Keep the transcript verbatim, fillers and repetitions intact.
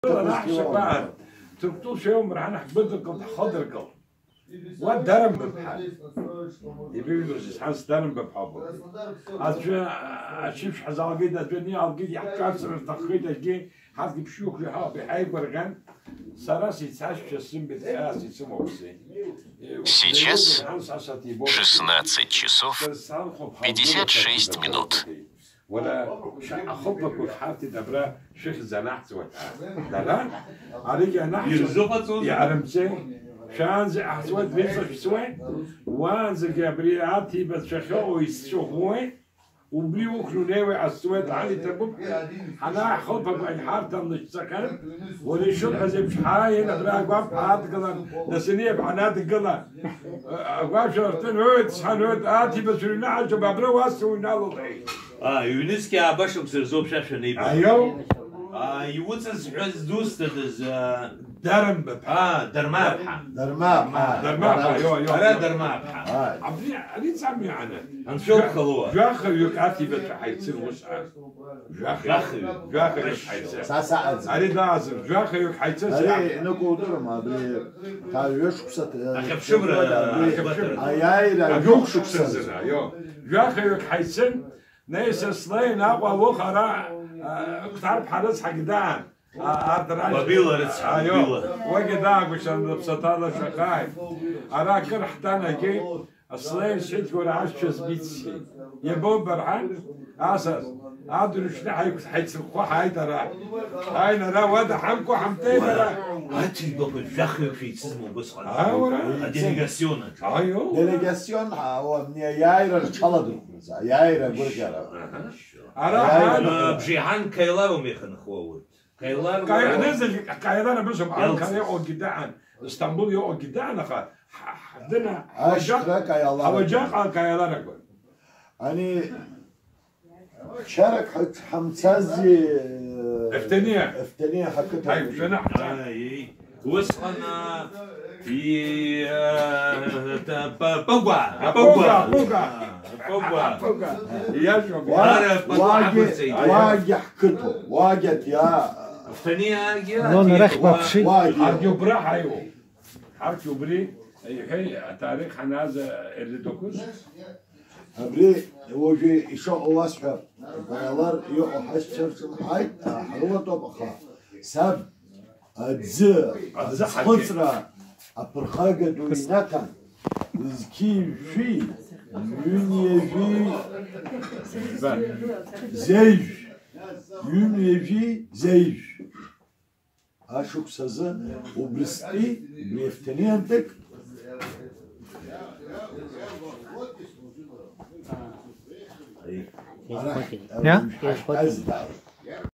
نحشك بقى تركتوش يوم راح نحبطكم تحضركم ودرم ببحال يبيلو جسحان درم ببحابو أشوف أشوف حزاقي ده دنيا ألقي يحكاسر تخيل أجي حد بشوك لها بحي برغن سراسي تاش شسم بتحاسي سموكسي. Сейчас шестнадцать часов пятьдесят шесть минут. ولا أخبك وحاتي دبرة شيخ زنحت وتعال لا لا عليك نحت يا عرمسي شان زي أحسوات بيصف سوين وان زي جابرياتي بس شخو يسشوهوين وبليو كلونيوي عالسوات عالي تبوك أنا خلفك بالحارة من السكن ولي شو حزب شحاين أبرا أقواب حارة قلن نسنية بحنات قلن أقواب شرطين هوت سحان هوت آتي بس ونعج وبابرا واسو ونالو ضعي آه يونسكي عباشم سرزوب شاشة نيبا أيو آه يوتس حز دوستدز درم ببحا آه درماب درماب درماب أيو أيو أنا درماب عبدي علي سامي عنه هنشوف خلوة جاخر يكاتي بس حيصير وسع جاخر جاخر حيصير ساسا علي لازم جاخر يك حيصير علي نقول درم أبري تايوش بسات أخف شبرة أياي لا يوك شو بسزنا يو جاخر يك حيصير نيس سلين أقوى وخرا تعرف حدث حقدان بابيلا رتسحة أيوه وقداك وشان بسطالة شقاي أراك رحتانا كي أصلين شيت كورا عشش بيتسي يبون برحان أساس عادوا نشنا حيكون حيتسبقوا حي ترى هاي نرى ودا حمكو حمتين ترى هاتي بابا الجاخر في تسمو بس أيوه ديليغاسيون أيوه ديليغاسيون هو من يايرا تشالدو يايرا برجع أنا بجيهان كيلارو ميخن خوات كيلارو كاي نزل كايلانا بس بعد كان يقعد قدام اسطنبول يقعد قدام خا حدنا أشكرك يا الله حوجاق على كايلانا كل أنا شارك حق حمتازي افتنية افتنية حقتها هاي شنو اي وصلنا في بوغا بوغا بوغا بوغا بوغا يا شو واجي واجي حكته واجد يا افتنية لون رخبة بشي واجي برا حيو حركوا بري هي تاريخ حنازة اللي دوكوس أبري وجي يشوق واسحب بيلار يقو حشر سمحاي حلوة طبخة سب أجزء خسرة أبرخاجة دويناتا زكي في يوني في زيج يوني في زيج أشوك سازا وبرستي بيفتني أنتك Ja? Ja?